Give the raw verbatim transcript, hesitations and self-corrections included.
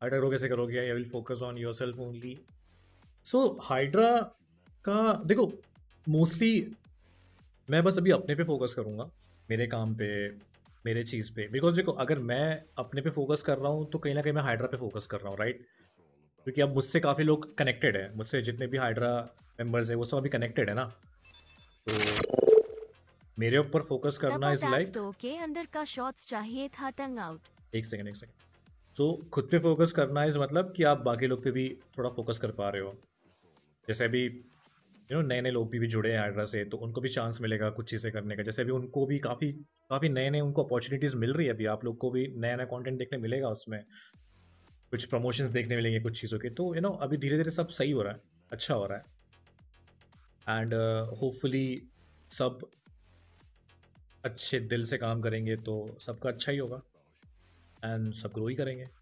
Hydra grow कैसे करोगे? I will focus on yourself only. So hydra का देखो, मोस्टली मैं बस अभी अपने पे फोकस करूंगा, मेरे काम पे, मेरे चीज़ पे। बिकॉज देखो, अगर मैं अपने पे फोकस कर रहा हूँ तो कहीं ना कहीं मैं हाइड्रा पे फोकस कर रहा हूँ, राइट? क्योंकि अब मुझसे काफ़ी लोग कनेक्टेड है, मुझसे जितने भी हाइड्रा मेंबर्स है वो सब अभी कनेक्टेड है ना। तो मेरे ऊपर फोकस करना इज टैप लाइक, स्टोर के अंदर का शॉट्स चाहिए था टंग आउट। एक सेकेंड एक सेकेंड। सो खुद पे फोकस करना इज मतलब कि आप बाकी लोग पे भी थोड़ा फोकस कर पा रहे हो। जैसे अभी यू नो नए नए लोग भी, भी जुड़े हैं हाइड्रा से, तो उनको भी चांस मिलेगा कुछ चीज़ें करने का। जैसे अभी उनको भी काफ़ी काफ़ी नए नए उनको अपॉर्चुनिटीज़ मिल रही है। अभी आप लोग को भी नया नया कंटेंट देखने मिलेगा, उसमें कुछ प्रमोशंस देखने मिलेंगे कुछ चीज़ों के। तो यू नो अभी धीरे धीरे सब सही हो रहा है, अच्छा हो रहा है। एंड होपफुली सब अच्छे दिल से काम करेंगे तो सबका अच्छा ही होगा, एंड सब ग्रो ही करेंगे।